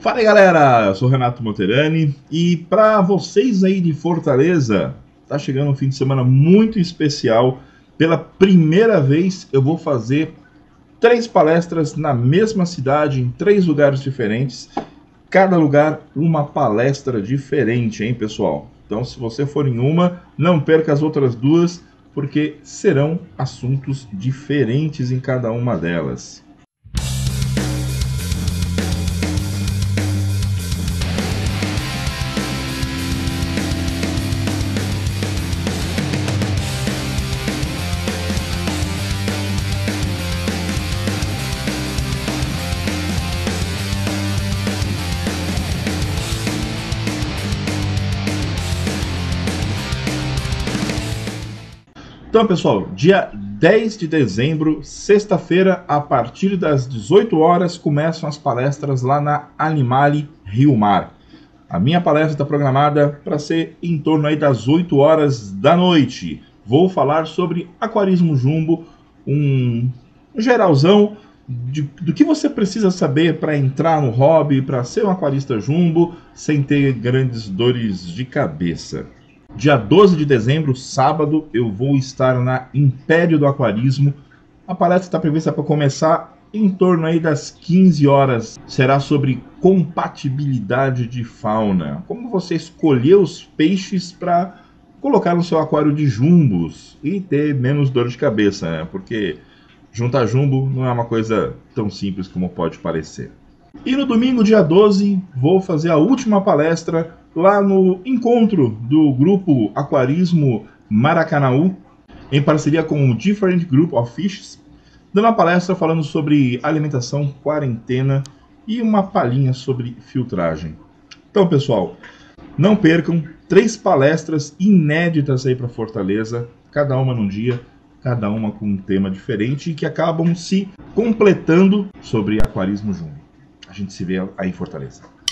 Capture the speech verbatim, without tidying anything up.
Fala aí, galera, eu sou o Renato Monterani e para vocês aí de Fortaleza, tá chegando um fim de semana muito especial. Pela primeira vez eu vou fazer três palestras na mesma cidade, em três lugares diferentes. Cada lugar uma palestra diferente, hein, pessoal? Então, se você for em uma, não perca as outras duas, porque serão assuntos diferentes em cada uma delas. Então, pessoal, dia dez de dezembro, sexta-feira, a partir das dezoito horas, começam as palestras lá na Animale Rio Mar. A minha palestra está programada para ser em torno aí das oito horas da noite. Vou falar sobre aquarismo jumbo, um geralzão de, do que você precisa saber para entrar no hobby, para ser um aquarista jumbo, sem ter grandes dores de cabeça. Dia doze de dezembro, sábado, eu vou estar na Império do Aquarismo. A palestra está prevista para começar em torno aí das quinze horas. Será sobre compatibilidade de fauna. Como você escolher os peixes para colocar no seu aquário de jumbos e ter menos dor de cabeça, né? Porque juntar jumbo não é uma coisa tão simples como pode parecer. E no domingo, dia doze, vou fazer a última palestra lá no encontro do grupo Aquarismo Maracanaú, em parceria com o Different Group of Fishes, dando uma palestra falando sobre alimentação, quarentena e uma palhinha sobre filtragem. Então, pessoal, não percam três palestras inéditas aí para Fortaleza, cada uma num dia, cada uma com um tema diferente e que acabam se completando sobre aquarismo jumbo. A gente se vê aí em Fortaleza.